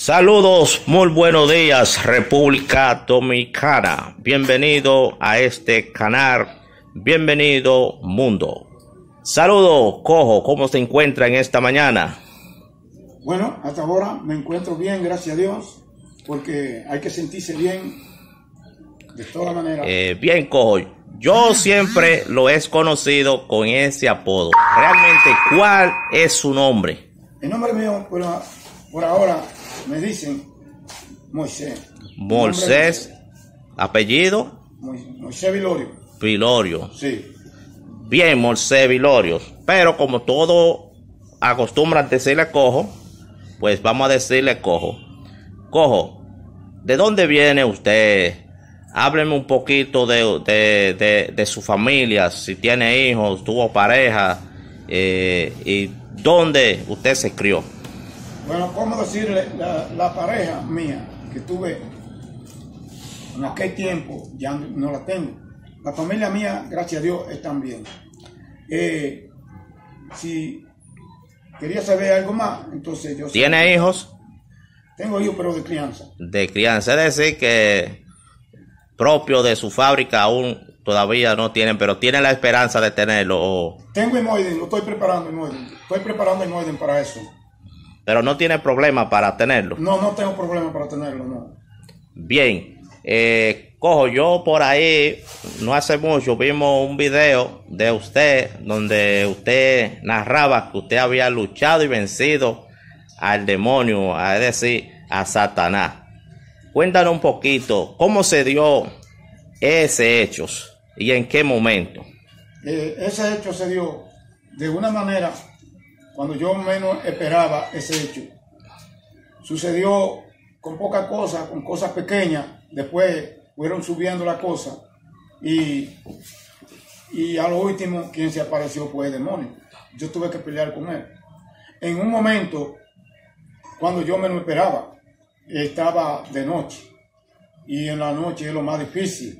Saludos, muy buenos días, República Dominicana. Bienvenido a este canal, bienvenido mundo. Saludos, Cojo, ¿cómo se encuentra en esta mañana? Bueno, hasta ahora me encuentro bien, gracias a Dios, porque hay que sentirse bien de toda manera. Bien, Cojo, yo siempre lo he conocido con ese apodo. Realmente, ¿cuál es su nombre? El nombre mío, por ahora, me dicen Moisés. Moisés, apellido. Moisés Vilorio. Vilorio. Sí. Bien, Moisés Vilorio. Pero como todo acostumbran decirle Cojo, pues vamos a decirle Cojo. Cojo, ¿de dónde viene usted? Hábleme un poquito de su familia, si tiene hijos, tuvo pareja, y dónde usted se crió. Bueno, ¿cómo decirle? La pareja mía que tuve en aquel tiempo, ya no la tengo. La familia mía, gracias a Dios, están bien. Si quería saber algo más, entonces yo... ¿Tiene hijos? Tengo hijos, pero de crianza. De crianza, es decir que propio de su fábrica aún todavía no tienen, pero tienen la esperanza de tenerlo. Tengo Imoiden, lo estoy preparando Imoiden. Estoy preparando Imoiden para eso. Pero no tiene problema para tenerlo. No tengo problema para tenerlo, no. Bien, Cojo, yo por ahí, no hace mucho, vimos un video de usted donde usted narraba que usted había luchado y vencido al demonio, es decir, a Satanás. Cuéntanos un poquito, ¿cómo se dio ese hecho y en qué momento? Ese hecho se dio de una manera cuando yo menos esperaba ese hecho. Sucedió con poca cosa, con cosas pequeñas. Después fueron subiendo las cosas y a lo último quien se apareció fue el demonio. Yo tuve que pelear con él. En un momento, cuando yo menos esperaba, estaba de noche y en la noche es lo más difícil.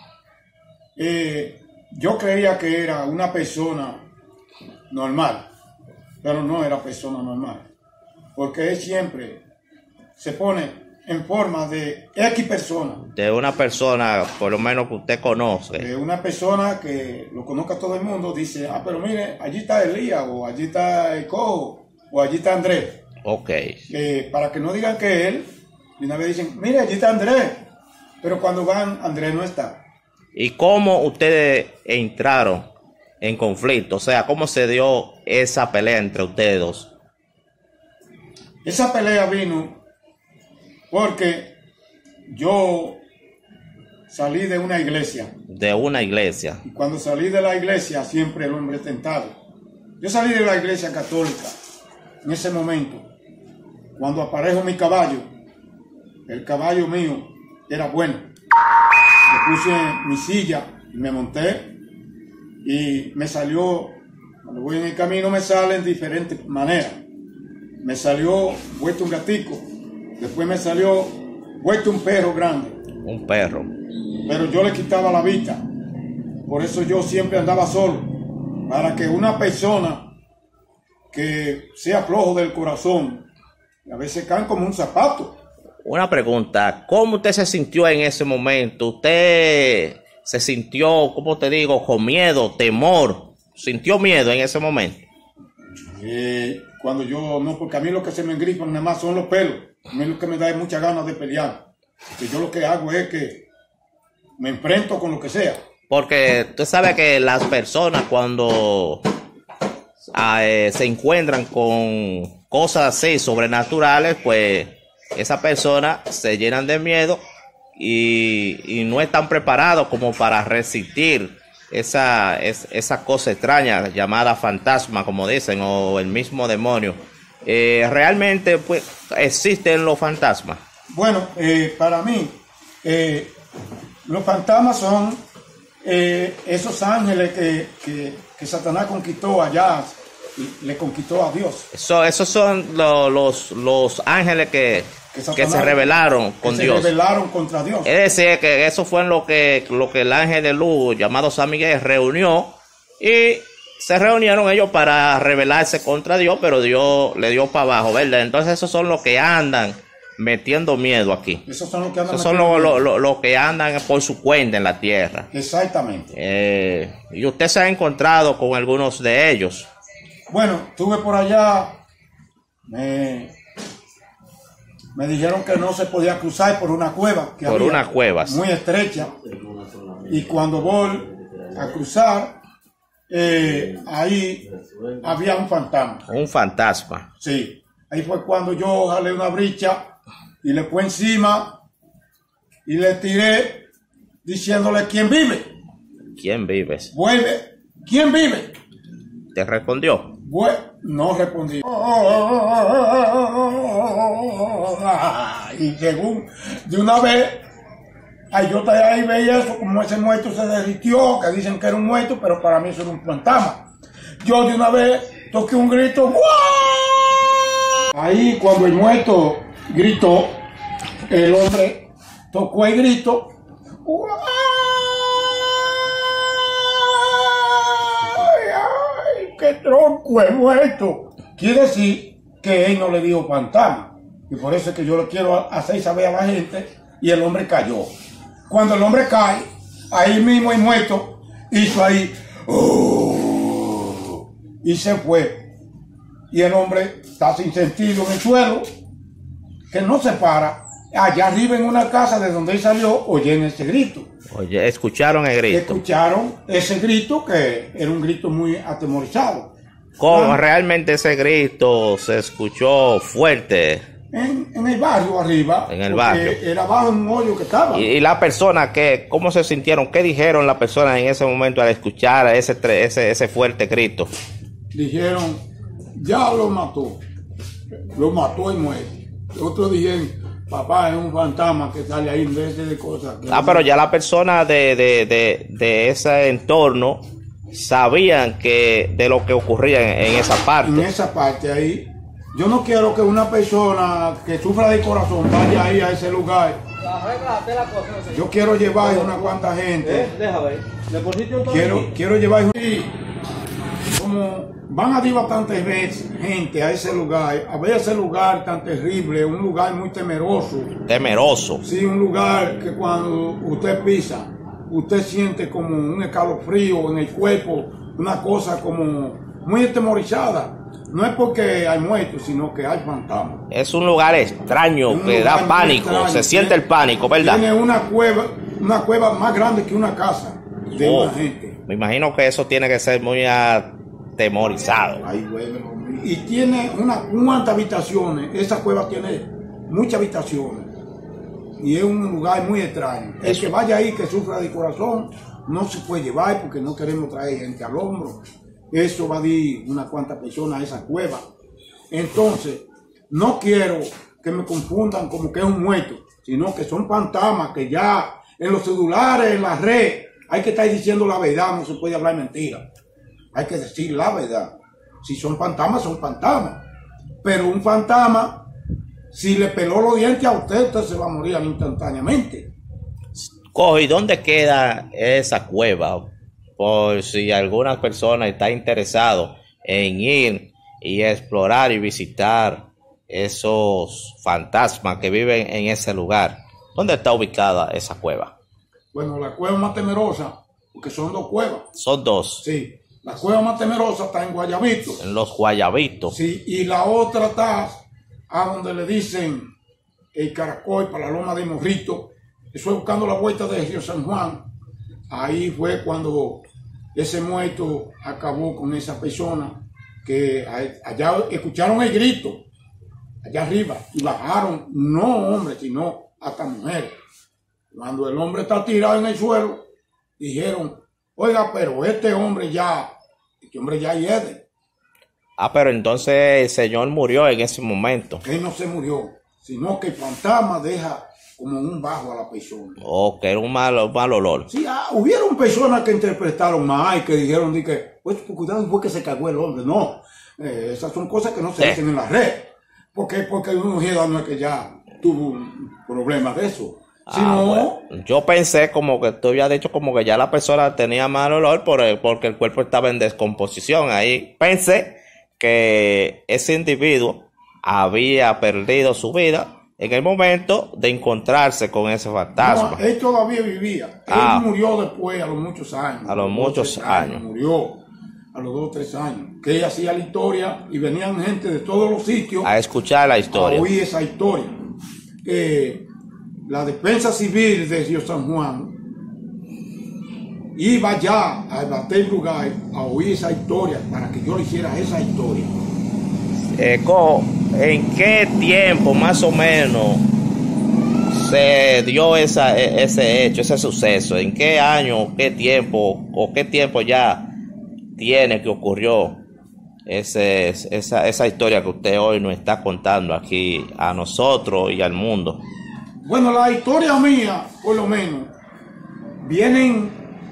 Yo creía que era una persona normal, pero no era persona normal, porque él siempre se pone en forma de X persona. De una persona, por lo menos que usted conoce. De una persona que lo conozca todo el mundo, dice, pero mire, allí está Elías, o allí está el Cojo, o allí está Andrés. Ok. Para que no digan que él, y una vez dicen, mire, allí está Andrés, pero cuando van, Andrés no está. ¿Y cómo ustedes entraron en conflicto? O sea, ¿cómo se dio esa pelea entre ustedes dos? Esa pelea vino porque yo salí de una iglesia. De una iglesia. Y cuando salí de la iglesia, siempre el hombre tentado. Yo salí de la iglesia católica en ese momento. Cuando aparejo mi caballo, el caballo mío era bueno. Le puse mi silla y me monté y me salió, cuando voy en el camino me sale en diferentes maneras. Me salió vuelto un gatico, después me salió vuelto un perro grande. Un perro. Pero yo le quitaba la vista, por eso yo siempre andaba solo, para que una persona que sea flojo del corazón, a veces caen como un zapato. Una pregunta, ¿cómo usted se sintió en ese momento? ¿Usted se sintió, cómo te digo, con miedo, temor? ¿Sintió miedo en ese momento? Cuando yo, no, porque a mí lo que se me engripan nada más son los pelos. A mí lo que me da es muchas ganas de pelear. Que yo lo que hago es que me enfrento con lo que sea. Porque tú sabes que las personas cuando se encuentran con cosas así sobrenaturales, pues esas personas se llenan de miedo y no están preparados como para resistir esa cosa extraña llamada fantasma, como dicen, o el mismo demonio. Realmente pues existen los fantasmas. Bueno, para mí los fantasmas son esos ángeles que Satanás conquistó allá, le conquistó a Dios. Esos son los ángeles que se rebelaron con Dios. Se rebelaron contra Dios. Es decir, que eso fue lo que el ángel de luz llamado San Miguel reunió, y se reunieron ellos para rebelarse contra Dios, pero Dios le dio para abajo, ¿verdad? Entonces esos son los que andan metiendo miedo aquí. Esos son los que andan Esos son metiendo miedo. los que andan por su cuenta en la tierra. Exactamente. Y usted se ha encontrado con algunos de ellos. Bueno, estuve por allá, me dijeron que no se podía cruzar por una cueva que Por había, unas cuevas. muy estrecha, y cuando voy a cruzar, ahí había un fantasma. Un fantasma. Sí, ahí fue cuando yo jalé una bricha y le fue encima y le tiré diciéndole: ¿quién vive? ¿Quién vives? Vuelve. ¿Quién vive? ¿Te respondió? No respondí. Y llegó de una vez. Ay, yo ahí veía eso, como ese muerto se derritió, que dicen que era un muerto, pero para mí eso era un fantasma. Yo de una vez toqué un grito. ¡Wow! Ahí cuando el muerto gritó, el hombre tocó el grito. ¡Wow! ¡Qué tronco he muerto! Quiere decir que él no le dijo fantasma. Y por eso es que yo lo quiero hacer saber a la gente. Y el hombre cayó. Cuando el hombre cae, ahí mismo el muerto hizo ahí. Y se fue. Y el hombre está sin sentido en el suelo, que no se para. Allá arriba en una casa de donde él salió, oyen ese grito. Oye, ¿escucharon el grito? Escucharon ese grito, que era un grito muy atemorizado. ¿Cómo realmente ese grito se escuchó fuerte? En el barrio arriba. En el barrio. Era abajo en un hoyo que estaba. Y la persona, ¿cómo se sintieron? ¿Qué dijeron las personas en ese momento al escuchar ese fuerte grito? Dijeron: ya lo mató. Lo mató y muere. Otros dijeron: papá, es un fantasma que sale ahí en vez de cosas. Pero ya la persona de ese entorno sabían de lo que ocurría en esa parte. En esa parte ahí. Yo no quiero que una persona que sufra de corazón vaya ahí a ese lugar. Yo quiero llevar a una cuanta gente. Quiero llevar. Y como van a ir bastantes veces gente a ese lugar, a ver ese lugar tan terrible, un lugar muy temeroso. Temeroso. Sí, un lugar que cuando usted pisa, usted siente como un escalofrío en el cuerpo, una cosa como muy atemorizada. No es porque hay muertos, sino que hay fantasmas. Es un lugar extraño, que da pánico, se siente el pánico, ¿verdad? Tiene una cueva más grande que una casa de una gente. Me imagino que eso tiene que ser muy atemorizado. Ay, bueno, y tiene cuantas habitaciones. Esa cueva tiene muchas habitaciones. Y es un lugar muy extraño. El que vaya ahí, que sufra de corazón, no se puede llevar porque no queremos traer gente al hombro. Eso va a ir unas cuantas personas a esa cueva. Entonces, no quiero que me confundan como que es un muerto, sino que son fantasmas que ya en los celulares, en la red, hay que estar diciendo la verdad, no se puede hablar mentira. Hay que decir la verdad. Si son fantasmas, son fantasmas. Pero un fantasma, si le peló los dientes a usted, usted se va a morir instantáneamente. ¿Y dónde queda esa cueva? Por si alguna persona está interesado en ir y explorar y visitar esos fantasmas que viven en ese lugar. ¿Dónde está ubicada esa cueva? Bueno, la cueva más temerosa, porque son dos cuevas. Son dos. Sí, la cueva más temerosa está en Guayabito. En los Guayabitos. Sí, y la otra está a donde le dicen el Caracol, para la Loma de Morrito. Eso es buscando la vuelta de Río San Juan. Ahí fue cuando ese muerto acabó con esa persona, que allá escucharon el grito, allá arriba, y bajaron, no hombres, sino hasta mujeres. Cuando el hombre está tirado en el suelo, dijeron: oiga, pero este hombre ya hiede. Pero entonces el señor murió en ese momento. Él no se murió, sino que el fantasma deja como un bajo a la persona. Que era un mal olor. Sí, hubieron personas que interpretaron mal y que dijeron pues cuidado, fue que se cagó el hombre. No, esas son cosas que no se dicen en la red. Porque uno no es que ya tuvo un problema de eso. Sino, bueno. Yo pensé como que tú habías dicho como que ya la persona tenía mal olor porque el cuerpo estaba en descomposición. Ahí pensé que ese individuo había perdido su vida en el momento de encontrarse con ese fantasma. No, él todavía vivía. Él murió después, a los muchos años. A los muchos años. Murió a los 2 o 3 años. Que ella hacía la historia y venían gente de todos los sitios A escuchar la historia. a oír esa historia. La Defensa Civil de Río San Juan iba ya al Batel Lugar a oír esa historia para que yo le hiciera esa historia. Cojo, ¿en qué tiempo más o menos se dio ese hecho, ese suceso? ¿En qué año, qué tiempo o qué tiempo ya tiene que ocurrió esa historia que usted hoy nos está contando aquí a nosotros y al mundo? Bueno, la historia mía, por lo menos, vienen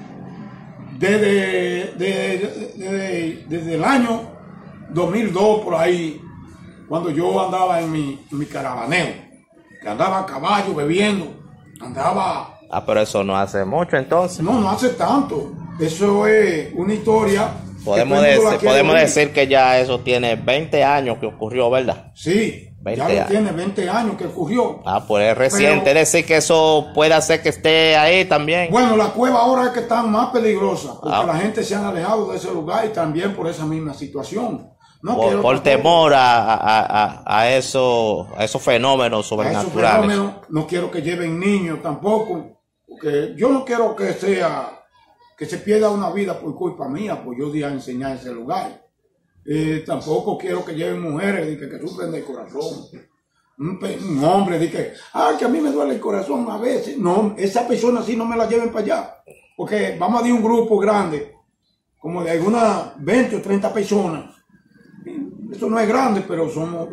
desde el año 2002 por ahí, cuando yo andaba en mi caravaneo, que andaba a caballo bebiendo, andaba... Pero eso no hace mucho entonces. No hace tanto. Eso es una historia... Podemos decir que ya eso tiene 20 años que ocurrió, ¿verdad? Sí, ya tiene 20 años que ocurrió. Pues es reciente, es decir que eso puede hacer que esté ahí también. Bueno, la cueva ahora es que está más peligrosa, porque la gente se han alejado de ese lugar y también por esa misma situación. Por temor a esos fenómenos sobrenaturales. No quiero que lleven niños tampoco, porque yo no quiero que se pierda una vida por culpa mía, pues yo di a enseñar ese lugar. Tampoco quiero que lleven mujeres que sufren del corazón. Un hombre que a mí me duele el corazón a veces. No, esa persona sí no me la lleven para allá. Porque vamos a ir un grupo grande, como de algunas 20 o 30 personas. Eso no es grande, pero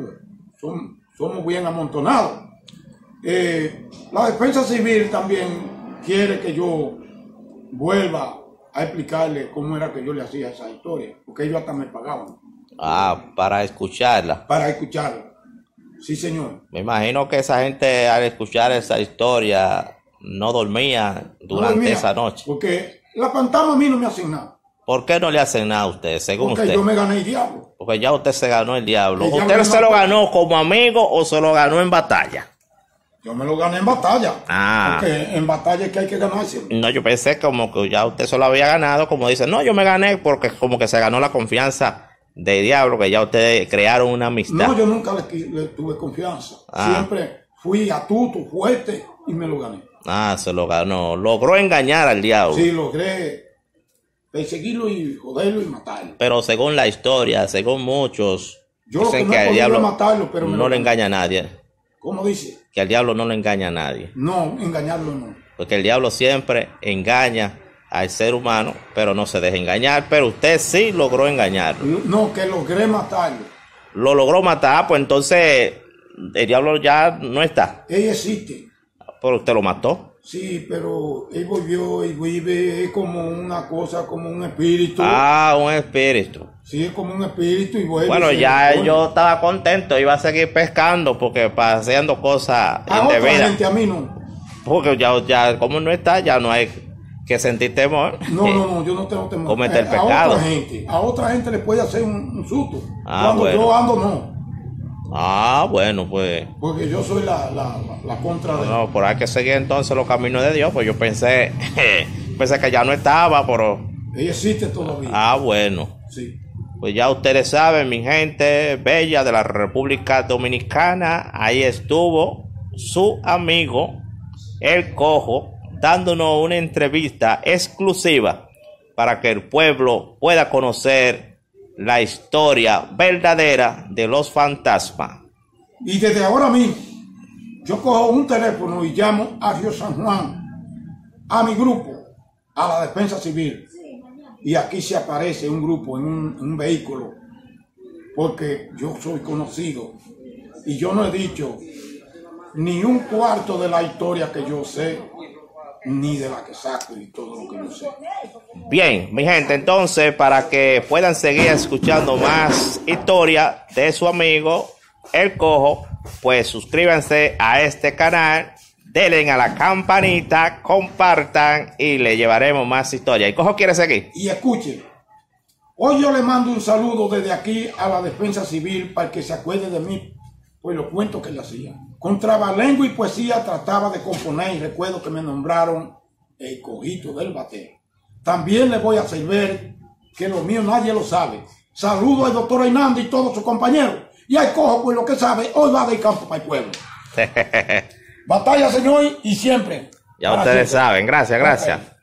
somos bien amontonados. La Defensa Civil también quiere que yo vuelva a explicarle cómo era que yo le hacía esa historia, porque ellos hasta me pagaban. Para escucharla. Para escucharla. Sí, señor. Me imagino que esa gente al escuchar esa historia no dormía durante esa noche. Porque la fantasma a mí no me hacen nada. ¿Por qué no le hacen nada a usted, según porque usted? Yo me gané el diablo. Porque ya usted se ganó el diablo. ¿Usted se lo ganó como amigo o se lo ganó en batalla? Yo me lo gané en batalla. Porque en batalla es que hay que ganarse. No, yo pensé como que ya usted se lo había ganado, como dice, no, yo me gané porque como que se ganó la confianza del diablo, que ya ustedes crearon una amistad. No, yo nunca le tuve confianza. Siempre fui astuto, fuerte y me lo gané. Se lo ganó. Logró engañar al diablo. Sí, logré perseguirlo y joderlo y matarlo. Pero según la historia, según muchos, yo dicen que al diablo matarlo, pero no le engaña a nadie. ¿Cómo dice? Que al diablo no le engaña a nadie. No, engañarlo no. Porque el diablo siempre engaña al ser humano, pero no se deja engañar. Pero usted sí logró engañarlo. No, que logré matarlo. Lo logró matar, pues entonces el diablo ya no está. Él existe. Pero usted lo mató. Sí, pero él volvió y vive, es como una cosa, como un espíritu. Un espíritu. Sí, es como un espíritu y vuelve. Bueno, ya yo estaba contento, iba a seguir pescando porque haciendo cosas indebidas. Otra gente, a mí no. Porque ya como no está, ya no hay que sentir temor. No, yo no tengo temor. Cometer pecado. A otra gente le puede hacer un susto. Cuando bueno. yo ando, no. Bueno, pues. Porque yo soy la contra de... No, por ahí que seguir entonces los caminos de Dios, pues yo pensé que ya no estaba, pero... Ella existe todavía. Bueno. Sí. Pues ya ustedes saben, mi gente bella de la República Dominicana, ahí estuvo su amigo, El Cojo, dándonos una entrevista exclusiva para que el pueblo pueda conocer la historia verdadera de los fantasmas. Y desde ahora mismo, yo cojo un teléfono y llamo a Río San Juan, a mi grupo, a la Defensa Civil. Y aquí se aparece un grupo en un vehículo, porque yo soy conocido. Y yo no he dicho ni un cuarto de la historia que yo sé, ni de la que saco y todo lo que yo sé. Bien, mi gente, entonces para que puedan seguir escuchando más historia de su amigo El Cojo, pues suscríbanse a este canal, denle a la campanita, compartan y le llevaremos más historia. ¿El Cojo quiere seguir? Y escuchen, hoy yo le mando un saludo desde aquí a la Defensa Civil para que se acuerde de mí por los cuentos que le hacía. Con trabalengua y poesía trataba de componer y recuerdo que me nombraron el cojito del batero. También les voy a servir que lo mío nadie lo sabe. Saludo al doctor Hernández y todos sus compañeros. Y al cojo, pues lo que sabe, hoy va del campo para el pueblo. Batalla, señor, y siempre. Ya ustedes saben. Gracias, gracias.